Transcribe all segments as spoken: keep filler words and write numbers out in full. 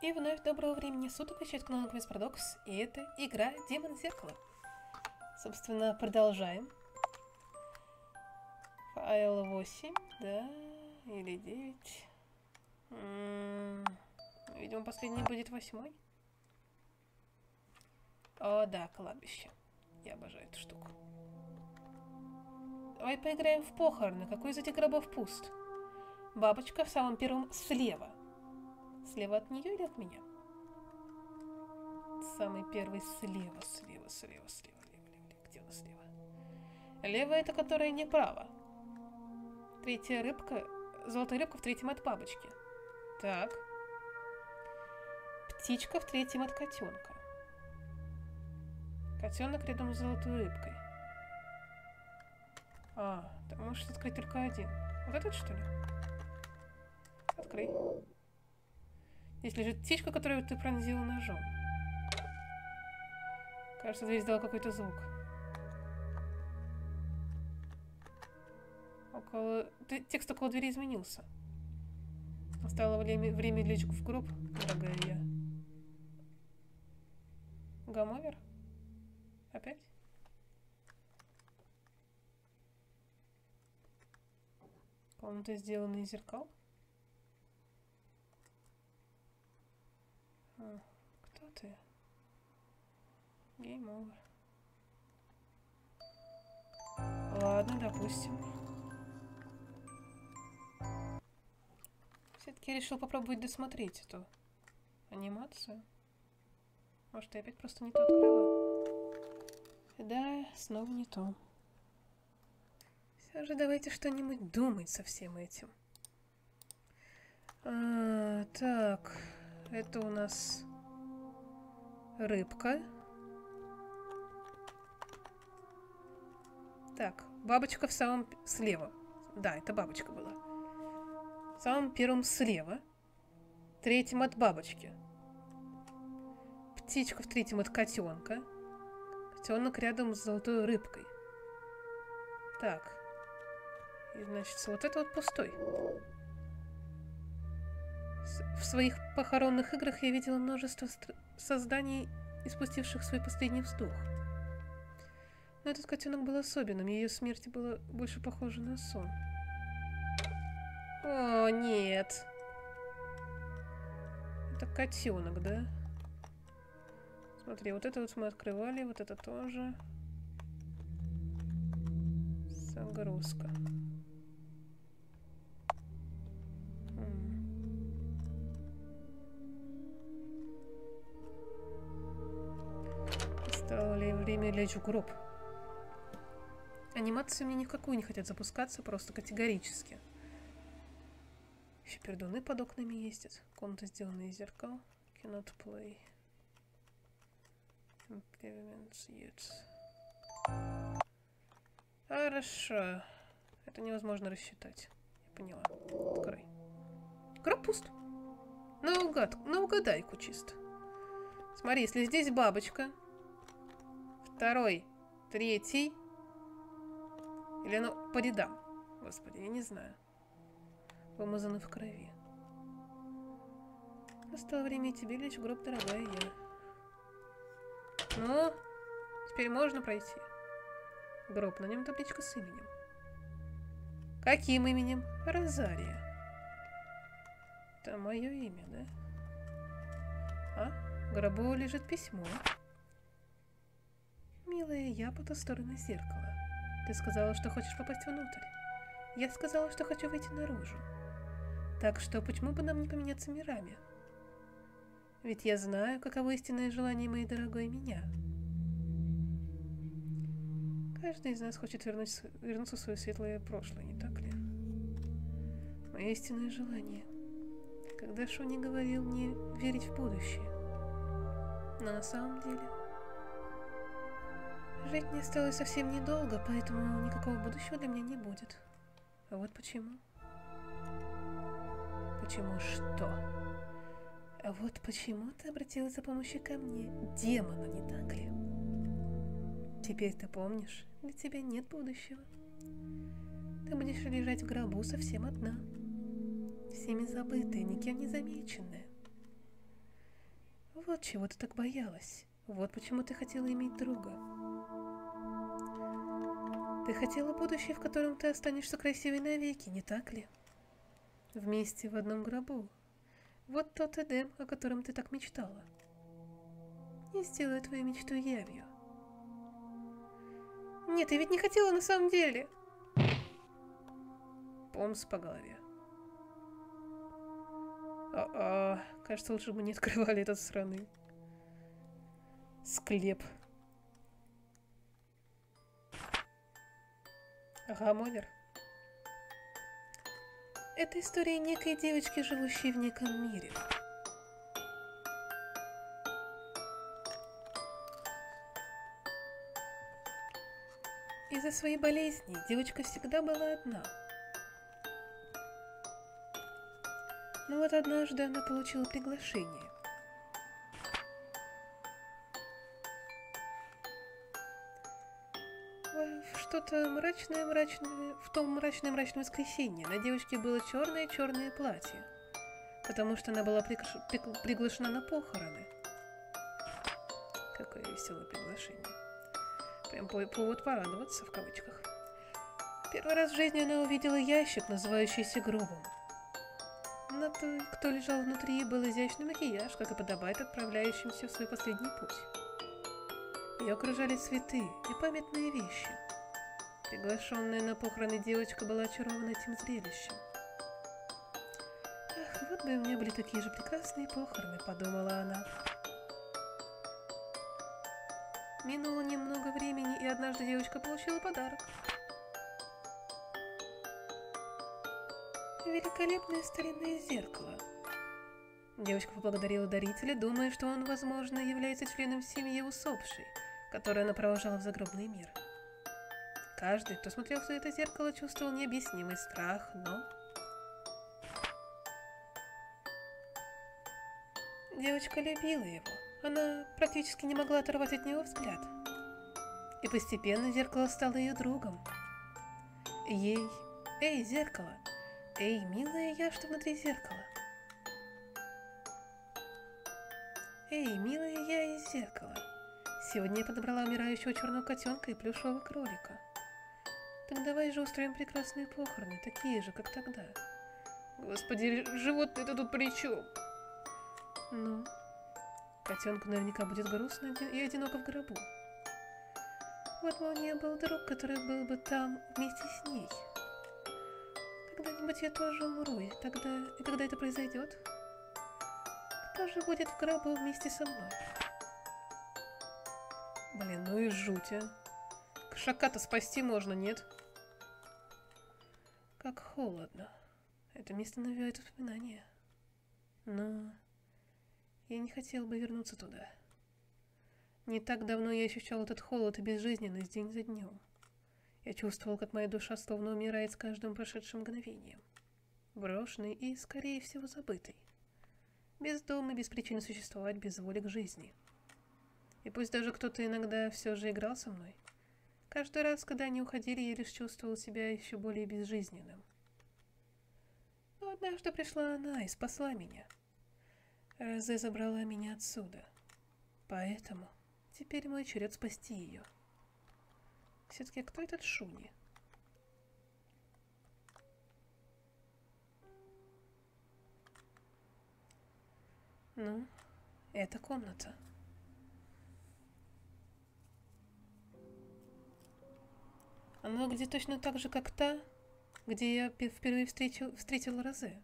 И вновь доброго времени суток, ищет канал Квест Парадокс, и это игра Демон Зеркало. Собственно, продолжаем. Файл восемь, да, или девять. М-м, видимо, последний будет восьмой. О, да, кладбище. Я обожаю эту штуку. Давай поиграем в похороны. Какой из этих гробов пуст? Бабочка в самом первом слева. Слева от нее или от меня? Самый первый слева, слева, слева, слева, лево, лево, лево. Где у нас слева? Лево это которая не право. Третья рыбка, золотая рыбка в третьем от бабочки. Так. Птичка в третьем от котенка. Котенок рядом с золотой рыбкой. А, ты можешь открыть только один. Вот этот, что ли? Открой. Здесь лежит птичка, которую ты пронзил ножом. Кажется, дверь издала какой-то звук. Около... Текст около двери изменился. Настало время, время лечь в гроб, дорогая я. Гамовер? Опять? Комната сделана из зеркал? А, кто ты? Game over. Ладно, допустим. Все-таки я решил попробовать досмотреть эту анимацию. Может, я опять просто не то открыла? Да, снова не то. Все же давайте что-нибудь думать со всем этим. А, так, это у нас рыбка. Так, бабочка в самом слева. Да, это бабочка была. В самом первом слева. Третьем от бабочки. Птичка в третьем от котенка. Котенок рядом с золотой рыбкой. Так. И значит, вот это вот пустой. В своих похоронных играх я видела множество созданий, испустивших свой последний вздох. Но этот котенок был особенным, ее смерть была больше похожа на сон. О, нет. Это котенок, да? Смотри, вот это вот мы открывали, вот это тоже. Загрузка. Стало ли время лечь в гроб? Анимации мне никакую не хотят запускаться, просто категорически. Еще пердуны под окнами ездят. Комната сделана из зеркал. Cannot play. Implements yet. Хорошо. Это невозможно рассчитать. Я поняла. Открой. Гроб пуст. Наугад, наугадайку чисто. Смотри, если здесь бабочка, второй, третий, или оно по рядам? Господи, я не знаю. Помазаны в крови. Настало время и тебе лечь в гроб, дорогая я. Ну, теперь можно пройти. Гроб, на нем табличка с именем. Каким именем? Розария. Это мое имя, да? А? В гробу лежит письмо. Милая, я по ту сторону зеркала. Ты сказала, что хочешь попасть внутрь. Я сказала, что хочу выйти наружу. Так что почему бы нам не поменяться мирами? Ведь я знаю, каково истинное желание моей дорогой меня. Каждый из нас хочет вернуть, вернуться в свое светлое прошлое, не так ли? Мое истинное желание. Когда Шони говорил мне верить в будущее. Но на самом деле... Жить мне осталось совсем недолго, поэтому никакого будущего для меня не будет. А вот почему. Почему что? А вот почему ты обратилась за помощью ко мне, демону, не так ли? Теперь ты помнишь, для тебя нет будущего. Ты будешь лежать в гробу совсем одна, всеми забытая, никем не замеченная. Вот чего ты так боялась. Вот почему ты хотела иметь друга. Ты хотела будущее, в котором ты останешься красивой навеки, не так ли? Вместе в одном гробу. Вот тот Эдем, о котором ты так мечтала. И сделай твою мечту явью. Нет, я ведь не хотела на самом деле. Помс по голове. А-а, кажется, лучше бы не открывали этот сраный склеп. Ага, Мовер. Это история некой девочки, живущей в неком мире. Из-за своей болезни девочка всегда была одна. Но вот однажды она получила приглашение. В что-то мрачное-мрачное... В том мрачное-мрачное воскресенье на девочке было черное-черное платье, потому что она была прикр... прик... приглашена на похороны. Какое веселое приглашение. Прям повод порадоваться, в кавычках. Первый раз в жизни она увидела ящик, называющийся гробом. На той, кто лежал внутри, был изящный макияж, как и подобает отправляющимся в свой последний путь. Ее окружали цветы и памятные вещи. Приглашенная на похороны девочка была очарована этим зрелищем. «Ах, вот бы у меня были такие же прекрасные похороны», — подумала она. Минуло немного времени, и однажды девочка получила подарок. Великолепное старинное зеркало. Девочка поблагодарила дарителя, думая, что он, возможно, является членом семьи усопшей, которую она провожала в загробный мир. Каждый, кто смотрел в это зеркало, чувствовал необъяснимый страх, но... Девочка любила его. Она практически не могла оторвать от него взгляд. И постепенно зеркало стало ее другом. Ей... Эй, зеркало! Эй, милая я, что внутри зеркала? Эй, милая я из зеркала. Сегодня я подобрала умирающего черного котенка и плюшевого кролика. Так давай же устроим прекрасные похороны, такие же, как тогда. Господи, животное-то тут при чем? Ну, котенку наверняка будет грустно и одиноко в гробу. Вот бы у нее был друг, который был бы там вместе с ней. Когда-нибудь я тоже умру, и тогда, и когда это произойдет, кто же будет в гробу вместе со мной? Блин, ну и жуть, а. Кошака-то спасти можно, нет? Как холодно. Это место навевает воспоминания. Но я не хотел бы вернуться туда. Не так давно я ощущал этот холод и безжизненность день за днем. Я чувствовал, как моя душа словно умирает с каждым прошедшим мгновением. Брошенный и, скорее всего, забытый. Бездомный, без причины существовать, без воли к жизни. И пусть даже кто-то иногда все же играл со мной, каждый раз, когда они уходили, я лишь чувствовал себя еще более безжизненным. Но однажды пришла она и спасла меня. Розе забрала меня отсюда. Поэтому теперь мой черед спасти ее. Все-таки кто этот Шуни? Ну, это комната. Она выглядит точно так же, как та, где я впервые встретил, встретил Розе.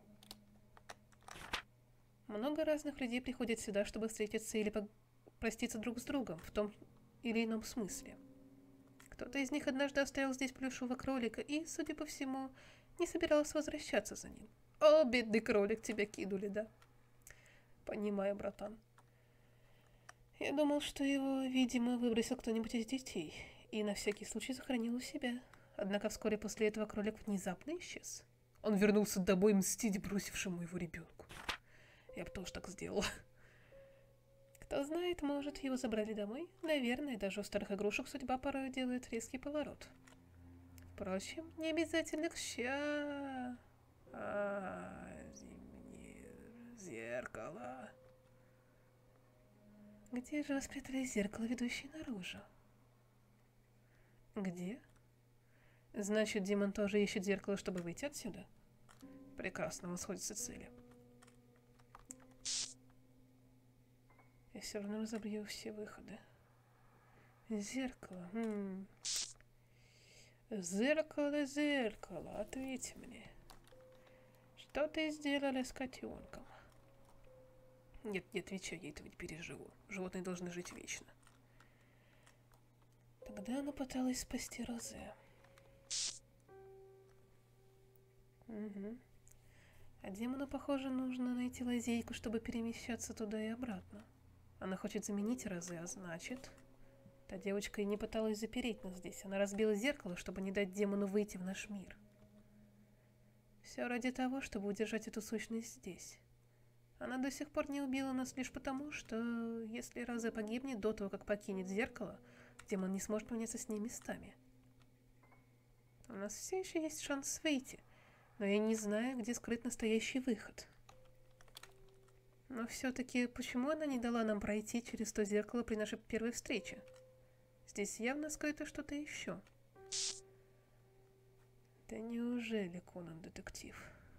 Много разных людей приходят сюда, чтобы встретиться или проститься друг с другом, в том или ином смысле. Кто-то из них однажды оставил здесь плюшевого кролика и, судя по всему, не собирался возвращаться за ним. О, бедный кролик, тебя кинули, да? Понимаю, братан. Я думал, что его, видимо, выбросил кто-нибудь из детей, и на всякий случай сохранил у себя. Однако вскоре после этого кролик внезапно исчез. Он вернулся домой мстить бросившему его ребенку. Я бы тоже так сделала. Кто знает, может, его забрали домой? Наверное, даже у старых игрушек судьба порой делает резкий поворот. Впрочем, не обязательно к ща. А, зимнее зеркало. Где же вы спрятали зеркало, ведущее наружу? Где? Значит, демон тоже ищет зеркало, чтобы выйти отсюда? Прекрасно, он сходится цели. Я все равно разобью все выходы. Зеркало. Хм. Зеркало, зеркало, ответь мне. Что ты сделали с котенком? Нет, не отвечай, я этого не переживу. Животные должны жить вечно. Тогда она пыталась спасти Розе. Угу. А демону, похоже, нужно найти лазейку, чтобы перемещаться туда и обратно. Она хочет заменить Розе, а значит... Та девочка и не пыталась запереть нас здесь. Она разбила зеркало, чтобы не дать демону выйти в наш мир. Все ради того, чтобы удержать эту сущность здесь. Она до сих пор не убила нас лишь потому, что если Розе погибнет до того, как покинет зеркало, демон не сможет поменяться с ней местами. У нас все еще есть шанс выйти, но я не знаю, где скрыт настоящий выход. Но все-таки, почему она не дала нам пройти через то зеркало при нашей первой встрече? Здесь явно скрыто что-то еще. Да неужели Конан детектив?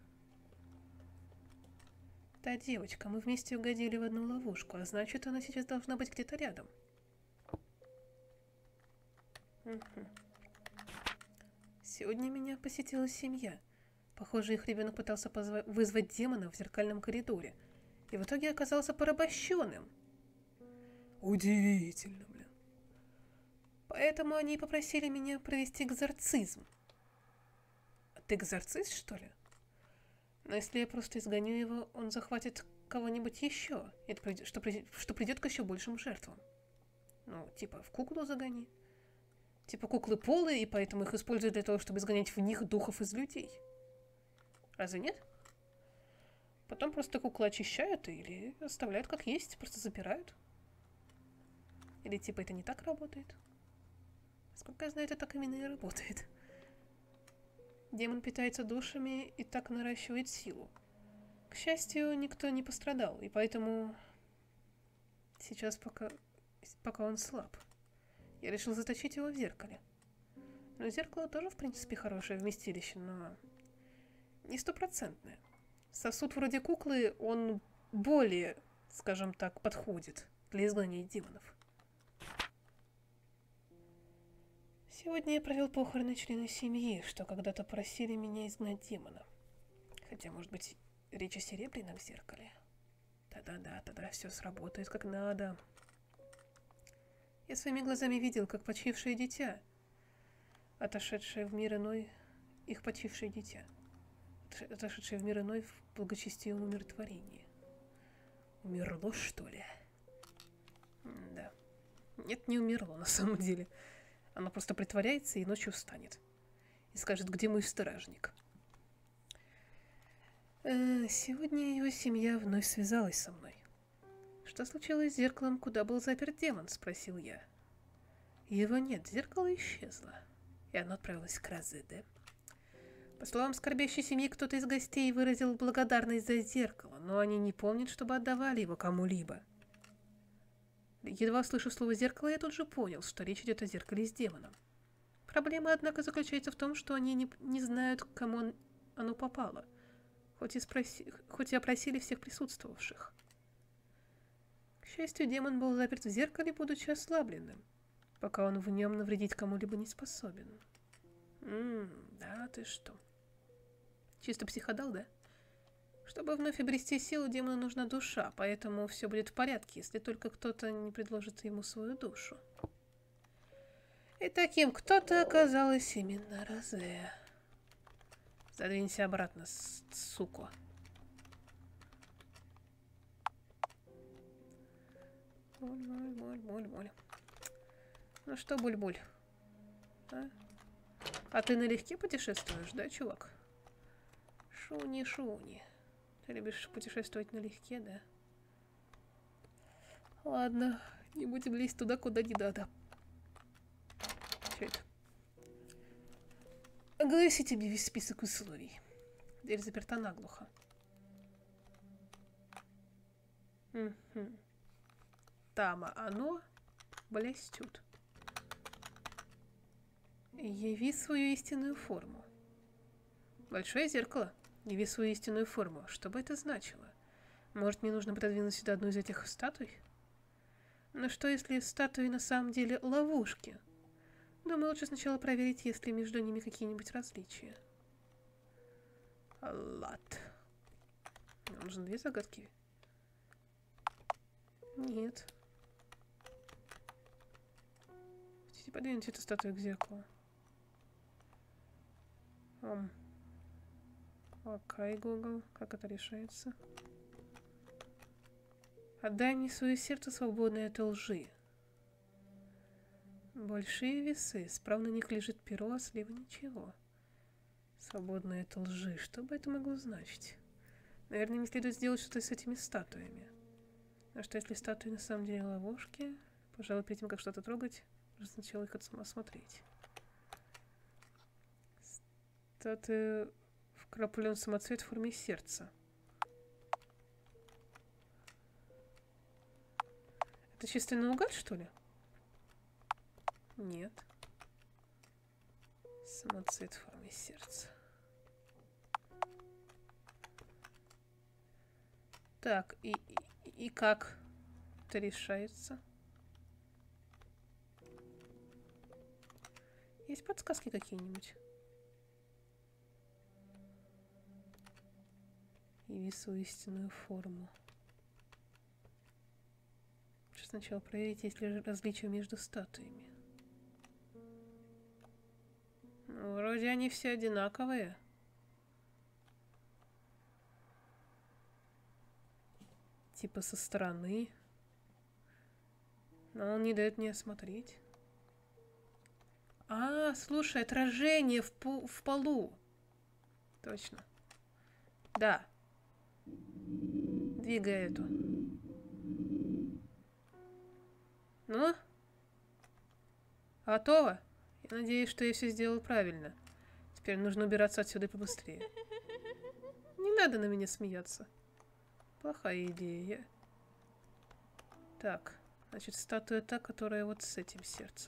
Та девочка, мы вместе угодили в одну ловушку, а значит, она сейчас должна быть где-то рядом. Угу. Сегодня меня посетила семья. Похоже, их ребенок пытался вызвать демона в зеркальном коридоре. И в итоге оказался порабощенным. Удивительно, блин. Поэтому они попросили меня провести экзорцизм. А ты экзорцист, что ли? Но если я просто изгоню его, он захватит кого-нибудь еще, это придет, что, что придет к еще большим жертвам. Ну, типа в куклу загони. Типа куклы полые, и поэтому их используют для того, чтобы изгонять в них духов из людей. Разве нет? Потом просто куклы очищают или оставляют как есть, просто запирают. Или типа это не так работает? Сколько я знаю, это так именно и работает. Демон питается душами и так наращивает силу. К счастью, никто не пострадал, и поэтому сейчас пока, пока он слаб. Я решил заточить его в зеркале. Но зеркало тоже, в принципе, хорошее вместилище, но не стопроцентное. Сосуд вроде куклы, он более, скажем так, подходит для изгнания демонов. Сегодня я провел похороны члена семьи, что когда-то просили меня изгнать демона. Хотя, может быть, речь о серебряном зеркале. Да-да-да, тогда все сработает как надо. Я своими глазами видел, как почившее дитя, отошедшее в мир иной, их почившее дитя, отошедшее в мир иной в благочестивом умиротворении. Умерло, что ли? М да. Нет, не умерло на самом деле. Она просто притворяется и ночью встанет. И скажет, где мой стражник. Э, сегодня его семья вновь связалась со мной. Что случилось с зеркалом, куда был заперт демон? Спросил я. Его нет, зеркало исчезло. И оно отправилось к Розе, да? По словам скорбящей семьи, кто-то из гостей выразил благодарность за зеркало, но они не помнят, чтобы отдавали его кому-либо. Едва слышу слово «зеркало», я тут же понял, что речь идет о зеркале с демоном. Проблема, однако, заключается в том, что они не, не знают, к кому он, оно попало, хоть и, спроси, хоть и опросили всех присутствовавших. К счастью, демон был заперт в зеркале, будучи ослабленным, пока он в нем навредить кому-либо не способен. Ммм, да ты что. Чисто психодал, да? Чтобы вновь обрести силу, демону нужна душа, поэтому все будет в порядке, если только кто-то не предложит ему свою душу. И таким кто-то оказалась именно Розе. Задвинься обратно, сука. Буль-буль-буль-буль-буль. Ну что, буль-буль? А? А ты налегке путешествуешь, да, чувак? Шуни-шуни. Ты любишь путешествовать налегке, да? Ладно, не будем лезть туда, куда не надо. Что это? Огласи тебе весь список условий. Дверь заперта наглухо. Угу. Тама, оно блестют. Яви свою истинную форму. Большое зеркало. Яви свою истинную форму. Что бы это значило? Может, мне нужно пододвинуть сюда одну из этих статуй? Но что, если статуи на самом деле ловушки? Думаю, лучше сначала проверить, есть ли между ними какие-нибудь различия. Лад. Нам нужны две загадки. Нет. Хотите подвинуть эту статую к зеркалу? Um. Окей, Google. Как это решается? Отдай мне свое сердце, свободное от лжи. Большие весы. Справа на них лежит перо, а слева ничего. Свободное от лжи. Что бы это могло значить? Наверное, не следует сделать что-то с этими статуями. А что, если статуи на самом деле ловушки? Пожалуй, перед тем, как что-то трогать, нужно сначала их осмотреть. Статуя вкраплен самоцвет в форме сердца. Это чисто наугад, что ли? Нет. Самоцвет в форме сердца. Так, и, и, и как это решается? Есть подсказки какие-нибудь? Яви свою истинную форму. Лучше сначала проверить, есть ли различия между статуями. Ну, вроде они все одинаковые. Типа со стороны. Но он не дает мне осмотреть. А, слушай, отражение в, пол, в полу. Точно. Да. Двигай эту. Ну? Готово? Я надеюсь, что я все сделал правильно. Теперь нужно убираться отсюда побыстрее. Не надо на меня смеяться. Плохая идея. Так, значит, статуя та, которая вот с этим сердцем.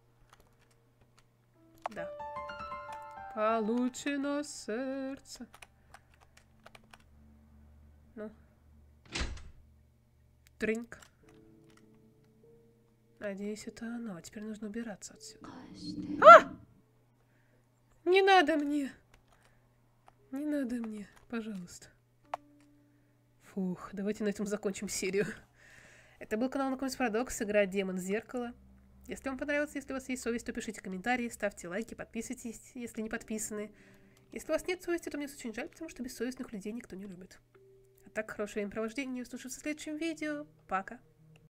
Да. Получено сердце. Ну. Тринк. Надеюсь, это оно. Теперь нужно убираться отсюда. А! Не надо мне. Не надо мне, пожалуйста. Фух, давайте на этом закончим серию. Это был канал Наконец Парадокс, игра Демон Зеркало. Если вам понравилось, если у вас есть совесть, то пишите комментарии, ставьте лайки, подписывайтесь, если не подписаны. Если у вас нет совести, то мне очень жаль, потому что бессовестных людей никто не любит. А так, хорошего времяпровождения, услышимся в следующем видео. Пока!